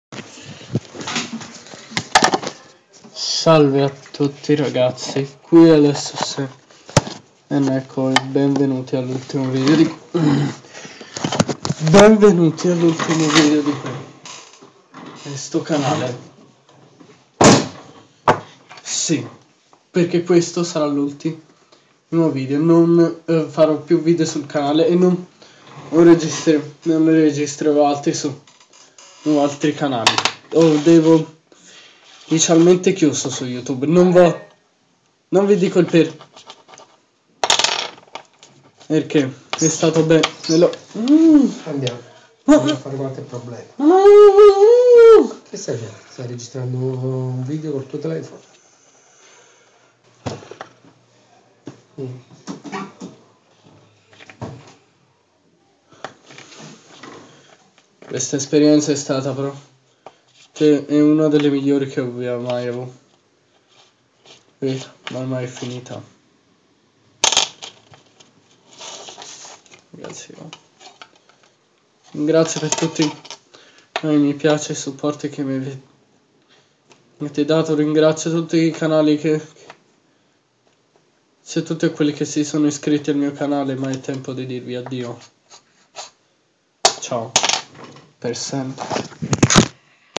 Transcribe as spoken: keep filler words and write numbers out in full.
Salve a tutti ragazzi, qui adesso se e ecco e benvenuti all'ultimo video di benvenuti all'ultimo video di questo canale. Sì, perché questo sarà l'ultimo video, non eh, farò più video sul canale e non, non registrerò non ne registrerò altri su, su altri canali. O devo inizialmente chiuso su YouTube, non vo non vi dico il per perché è stato bene. Lo... Mm. Andiamo, andiamo a fare qualche problema. Che stai facendo? Stai registrando un video col tuo telefono? Mm. Questa esperienza è stata però che è una delle migliori che abbia mai avuto. Ma ormai è finita. Grazie. Grazie per tutti i mi piace e i supporti che mi avete dato. Ringrazio tutti i canali che se tutti quelli che si sono iscritti al mio canale, ma è tempo di dirvi addio. Ciao per sempre.